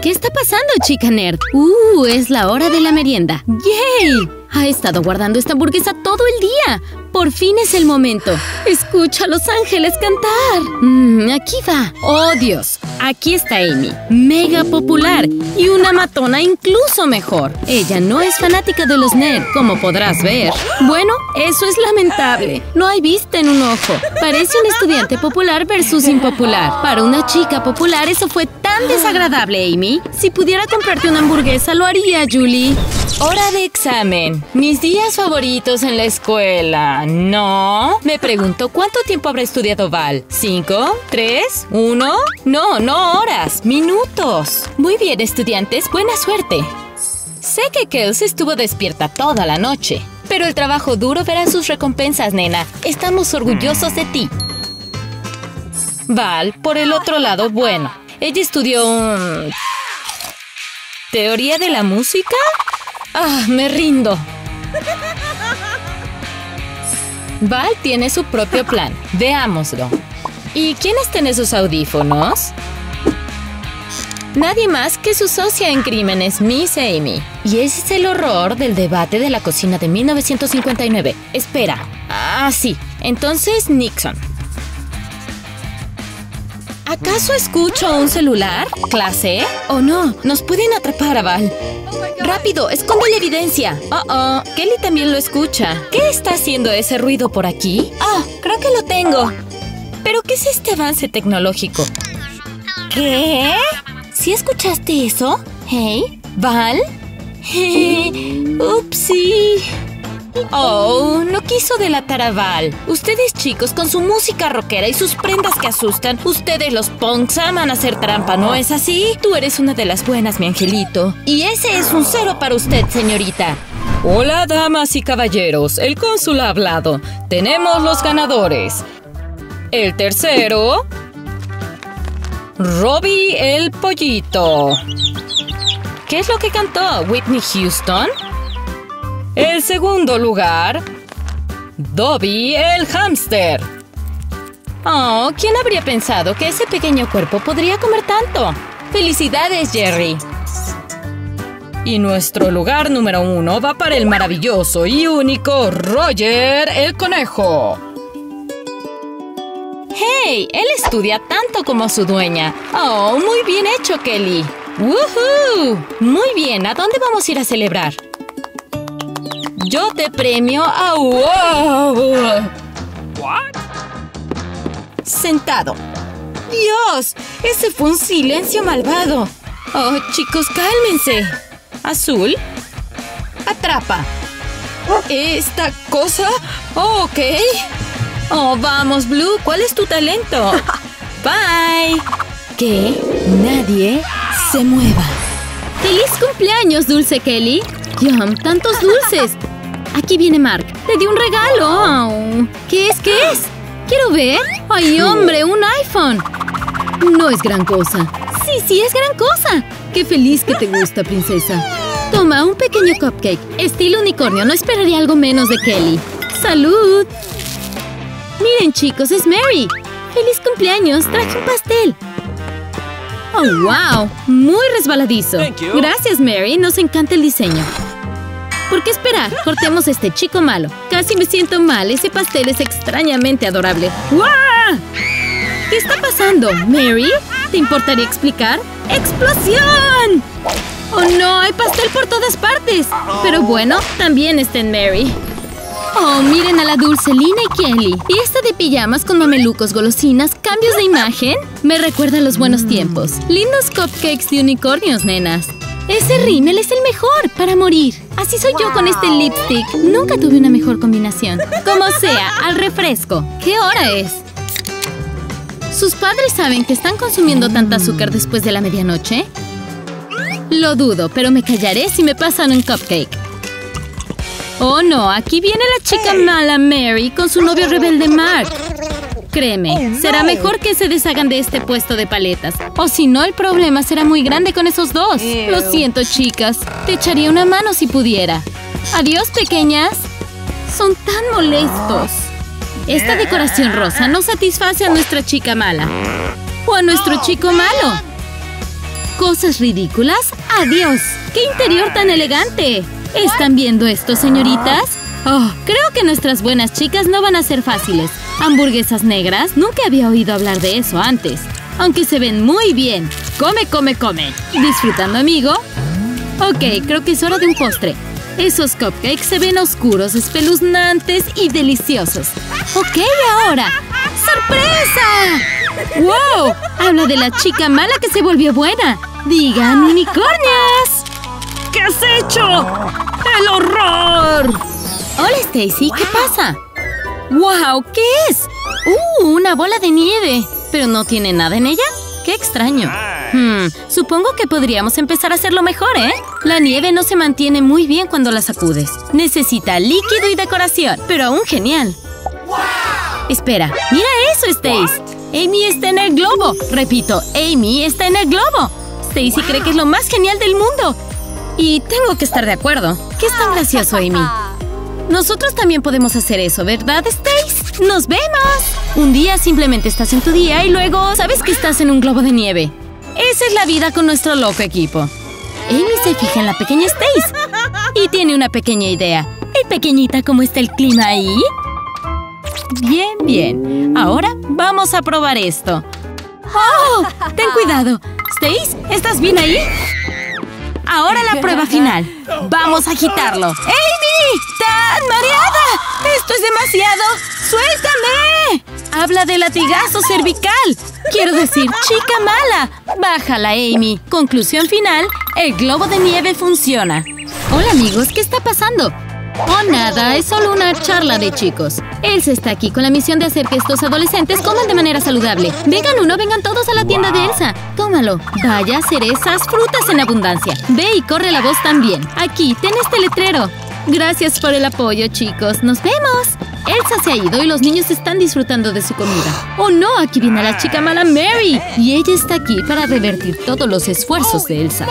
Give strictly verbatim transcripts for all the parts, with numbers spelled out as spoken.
¿Qué está pasando, chica nerd? ¡Uh! Es la hora de la merienda. ¡Yay! Ha estado guardando esta hamburguesa todo el día. Por fin es el momento. Escucha a los ángeles cantar. Mm, aquí va. ¡Oh, Dios! Aquí está Amy. Mega popular. Y una matona incluso mejor. Ella no es fanática de los nerds, como podrás ver. Bueno, eso es lamentable. No hay vista en un ojo. Parece un estudiante popular versus impopular. Para una chica popular eso fue tan desagradable, Amy. Si pudiera comprarte una hamburguesa, lo haría, Julie. Hora de examen. Mis días favoritos en la escuela. No. Me pregunto, ¿cuánto tiempo habrá estudiado Val? ¿Cinco? ¿Tres? ¿Uno? No, no horas. Minutos. Muy bien, estudiantes. Buena suerte. Sé que Kels estuvo despierta toda la noche. Pero el trabajo duro verá sus recompensas, nena. Estamos orgullosos de ti. Val, por el otro lado, bueno. Ella estudió... Um, ¿teoría de la música? ¡Ah, me rindo! Val tiene su propio plan. Veámoslo. ¿Y quiénes tienen sus audífonos? Nadie más que su socia en crímenes, Miss Amy. Y ese es el horror del debate de la cocina de mil novecientos cincuenta y nueve. Espera. Ah, sí. Entonces, Nixon. ¿Acaso escucho un celular? ¿Clase? Oh, no. Nos pueden atrapar a Val. ¡Rápido! ¡Esconde la evidencia! Oh, oh. Kelly también lo escucha. ¿Qué está haciendo ese ruido por aquí? Ah, oh, creo que lo tengo. ¿Pero qué es este avance tecnológico? ¿Qué? ¿Sí escuchaste eso? ¿Hey? ¿Val? ¡Upsi! Oh, no quiso delatar a Val. Ustedes, chicos, con su música rockera y sus prendas que asustan, ustedes los punks aman hacer trampa, ¿no es así? Tú eres una de las buenas, mi angelito. Y ese es un cero para usted, señorita. Hola, damas y caballeros. El cónsul ha hablado. Tenemos los ganadores. El tercero... Robbie el Pollito. ¿Qué es lo que cantó? ¿Whitney Houston? El segundo lugar, Dobby el hámster. Oh, ¿quién habría pensado que ese pequeño cuerpo podría comer tanto? ¡Felicidades, Jerry! Y nuestro lugar número uno va para el maravilloso y único Roger el conejo. ¡Hey! Él estudia tanto como su dueña. ¡Oh, muy bien hecho, Kelly! ¡Woohoo! Muy bien, ¿a dónde vamos a ir a celebrar? Yo te premio a... ¡Wow! ¿What? Sentado. ¡Dios! Ese fue un silencio malvado. Oh, chicos, cálmense. Azul. Atrapa. ¿Esta cosa? Oh, ok. Oh, vamos, Blue. ¿Cuál es tu talento? Bye. Que nadie se mueva. ¡Feliz cumpleaños, Dulce Kelly! ¡Yum! ¡Tantos dulces! Aquí viene Mark. ¡Le di un regalo! Oh. ¿Qué es? ¿Qué es? ¡Quiero ver! ¡Ay, hombre! ¡Un iPhone! No es gran cosa. ¡Sí, sí es gran cosa! ¡Qué feliz que te gusta, princesa! Toma, un pequeño cupcake. Estilo unicornio. No esperaría algo menos de Kelly. ¡Salud! Miren, chicos, es Mary. ¡Feliz cumpleaños! Traje un pastel. ¡Oh, wow! Muy resbaladizo. Gracias, Mary. Nos encanta el diseño. ¿Por qué esperar? Cortemos a este chico malo. Casi me siento mal. Ese pastel es extrañamente adorable. ¡Wow! ¿Qué está pasando? ¿Mary? ¿Te importaría explicar? ¡Explosión! ¡Oh, no! Hay pastel por todas partes. Pero bueno, también está en Mary. Oh, miren a la Dulcelina y Kelly. Fiesta de pijamas con mamelucos, golosinas, cambios de imagen. Me recuerda a los buenos tiempos. Lindos cupcakes de unicornios, nenas. Ese rímel es el mejor para morir. Así soy yo con este lipstick. Nunca tuve una mejor combinación. Como sea, al refresco. ¿Qué hora es? ¿Sus padres saben que están consumiendo tanta azúcar después de la medianoche? Lo dudo, pero me callaré si me pasan un cupcake. Oh, no, aquí viene la chica mala Mary con su novio rebelde Mark. Créeme, será mejor que se deshagan de este puesto de paletas. O si no, el problema será muy grande con esos dos. Lo siento, chicas. Te echaría una mano si pudiera. Adiós, pequeñas. Son tan molestos. Esta decoración rosa no satisface a nuestra chica mala. O a nuestro chico malo. ¿Cosas ridículas? ¡Adiós! ¡Qué interior tan elegante! ¿Están viendo esto, señoritas? Oh, creo que nuestras buenas chicas no van a ser fáciles. ¿Hamburguesas negras? Nunca había oído hablar de eso antes. Aunque se ven muy bien. ¡Come, come, come! ¿Disfrutando, amigo? Ok, creo que es hora de un postre. Esos cupcakes se ven oscuros, espeluznantes y deliciosos. Ok, ahora. ¡Sorpresa! ¡Wow! Habla de la chica mala que se volvió buena. ¡Digan unicornios! ¿Qué has hecho? ¡El horror! Hola, Stacy. ¿Qué pasa? ¡Wow! ¿Qué es? ¡Uh! Una bola de nieve. ¿Pero no tiene nada en ella? ¡Qué extraño! Hmm, supongo que podríamos empezar a hacerlo mejor, ¿eh? La nieve no se mantiene muy bien cuando la sacudes. Necesita líquido y decoración, pero aún genial. Espera, mira eso, Stacy. Amy está en el globo. Repito, Amy está en el globo. Stacy cree que es lo más genial del mundo. Y tengo que estar de acuerdo. ¿Qué es tan gracioso, Amy? Nosotros también podemos hacer eso, ¿verdad, Stacy? ¡Nos vemos! Un día simplemente estás en tu día y luego sabes que estás en un globo de nieve. Esa es la vida con nuestro loco equipo. Amy se fija en la pequeña Stacy y tiene una pequeña idea. ¿Y pequeñita cómo está el clima ahí? Bien, bien. Ahora vamos a probar esto. ¡Oh! ¡Ten cuidado! Stacy, ¿estás bien ahí? Ahora la prueba final. ¡Vamos a agitarlo! ¡Amy! ¡Tan mareada! ¡Esto es demasiado! ¡Suéltame! Habla de latigazo cervical. Quiero decir, chica mala. Bájala, Amy. Conclusión final, el globo de nieve funciona. Hola, amigos. ¿Qué está pasando? Oh, nada. Es solo una charla de chicos. Elsa está aquí con la misión de hacer que estos adolescentes coman de manera saludable. Vengan uno, vengan todos a la tienda de Elsa. Tómalo. Vaya, cerezas, frutas en abundancia. Ve y corre la voz también. Aquí, ten este letrero. Gracias por el apoyo, chicos. ¡Nos vemos! Elsa se ha ido y los niños están disfrutando de su comida. ¡Oh, no! Aquí viene la chica mala Mary. Y ella está aquí para revertir todos los esfuerzos de Elsa.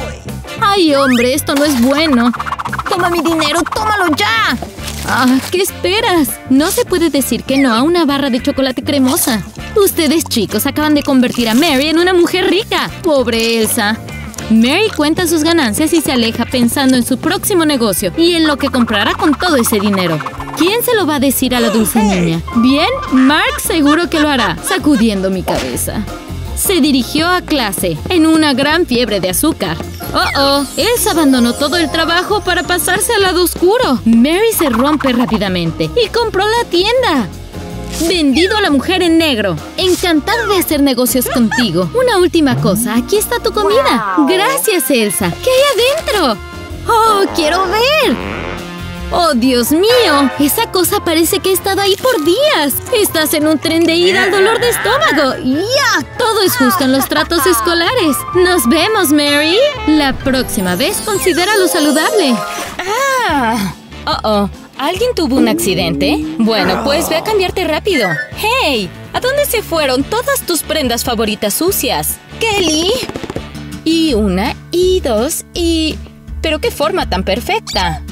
¡Ay, hombre! Esto no es bueno. ¡Toma mi dinero! ¡Tómalo ya! Ah, ¿qué esperas? No se puede decir que no a una barra de chocolate cremosa. Ustedes, chicos, acaban de convertir a Mary en una mujer rica. ¡Pobre Elsa! Mary cuenta sus ganancias y se aleja pensando en su próximo negocio y en lo que comprará con todo ese dinero. ¿Quién se lo va a decir a la dulce niña? Bien, Mark seguro que lo hará, sacudiendo mi cabeza. Se dirigió a clase, en una gran fiebre de azúcar. ¡Oh, oh! Elsa abandonó todo el trabajo para pasarse al lado oscuro. Mary se rompe rápidamente y compró la tienda. Vendido a la mujer en negro. Encantada de hacer negocios contigo. Una última cosa, aquí está tu comida. Gracias, Elsa. ¿Qué hay adentro? ¡Oh, quiero ver! ¡Oh, Dios mío! Esa cosa parece que ha estado ahí por días. Estás en un tren de ida al dolor de estómago. ¡Ya! Todo es justo en los tratos escolares. ¡Nos vemos, Mary! La próxima vez considera lo saludable. ¡Ah! ¡Oh, oh! ¿Alguien tuvo un accidente? Bueno, pues ve a cambiarte rápido. ¡Hey! ¿A dónde se fueron todas tus prendas favoritas sucias? ¡Kelly! Y una, y dos, y... ¿Pero qué forma tan perfecta?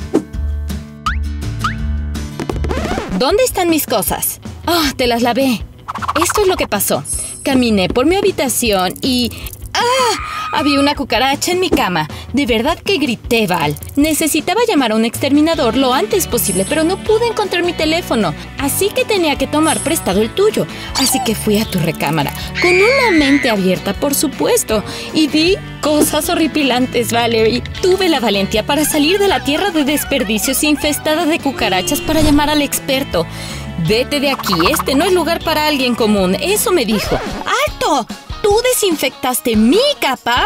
¿Dónde están mis cosas? ¡Oh, te las lavé! Esto es lo que pasó. Caminé por mi habitación y... ¡ah! Había una cucaracha en mi cama. De verdad que grité, Val. Necesitaba llamar a un exterminador lo antes posible, pero no pude encontrar mi teléfono. Así que tenía que tomar prestado el tuyo. Así que fui a tu recámara, con una mente abierta, por supuesto. Y vi cosas horripilantes, Valerie. Tuve la valentía para salir de la tierra de desperdicios infestada de cucarachas para llamar al experto. Vete de aquí, este no es lugar para alguien común. Eso me dijo. ¡Alto! ¿Tú desinfectaste mi capa?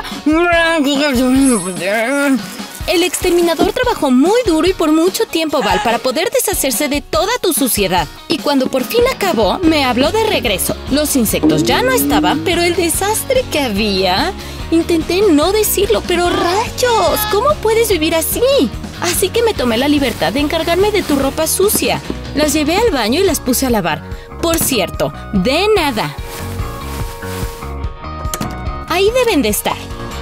El exterminador trabajó muy duro y por mucho tiempo, Val, para poder deshacerse de toda tu suciedad. Y cuando por fin acabó, me habló de regreso. Los insectos ya no estaban, pero el desastre que había... Intenté no decirlo, pero ¡rayos! ¿Cómo puedes vivir así? Así que me tomé la libertad de encargarme de tu ropa sucia. Las llevé al baño y las puse a lavar. Por cierto, de nada. Ahí deben de estar.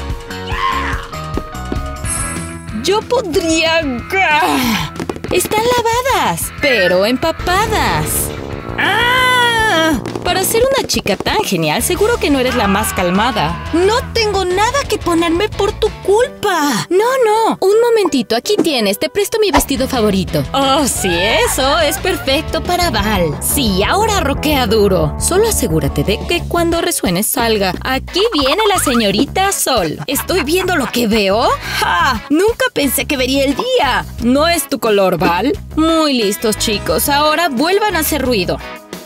Yo podría... Están lavadas, pero empapadas. ¡Ah! Ah, para ser una chica tan genial, seguro que no eres la más calmada. No tengo nada que ponerme por tu culpa. No, no. Un momentito, aquí tienes. Te presto mi vestido favorito. Oh, sí, eso es perfecto para Val. Sí, ahora roquea duro. Solo asegúrate de que cuando resuene salga. Aquí viene la señorita Sol. ¿Estoy viendo lo que veo? ¡Ja! Nunca pensé que vería el día. ¿No es tu color, Val? Muy listos, chicos. Ahora vuelvan a hacer ruido.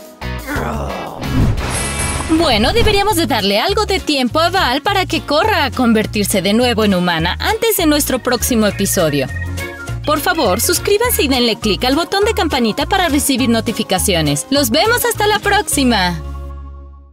Bueno, deberíamos de darle algo de tiempo a Val para que corra a convertirse de nuevo en humana antes de nuestro próximo episodio. Por favor, suscríbanse y denle clic al botón de campanita para recibir notificaciones. ¡Los vemos hasta la próxima!